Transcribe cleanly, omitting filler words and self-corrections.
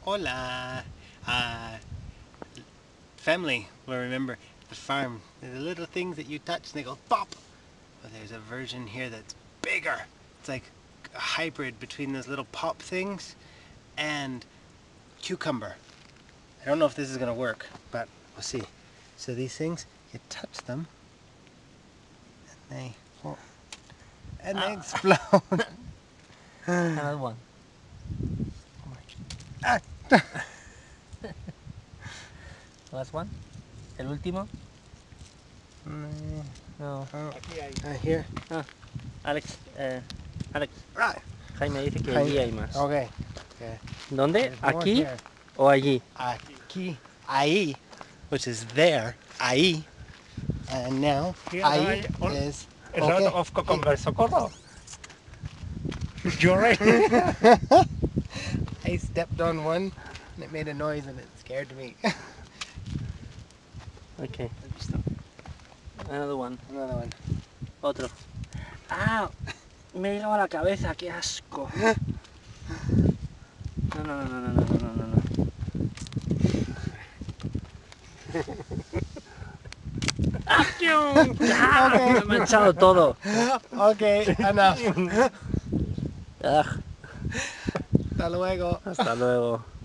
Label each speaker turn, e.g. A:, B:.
A: Hola. Family will remember the farm. The little things that you touch and they go pop. But there's a version here that's bigger. It's like a hybrid between those little pop things and cucumber. I don't know if this is going to work, but we'll see. So these things, you touch them and they explode.
B: Another one.
A: Ah.
B: Last one. El último. No.
A: Here.
B: Alex, Alex.
A: Right.
B: Jaime dice que allí hay más.
A: Okay.
B: ¿Dónde?
A: There's more
B: ¿Aquí
A: here.
B: o allí?
A: Aquí. Ahí, which is there. Ahí. And now,
C: Here,
A: ahí
C: all-
A: is.
C: A lot of cucumber, socorro. You're right.
A: I stepped on one and it made a noise and it scared me.
B: Okay. Another one.
A: Another one.
B: Otro. ¡Ah! Me he llegado a la cabeza, qué asco. No, no, no, no, no, no, no, no, no. ¡Ah! Me he manchado todo.
A: Okay, enough.
B: Ugh.
A: Hasta luego.
B: Hasta luego.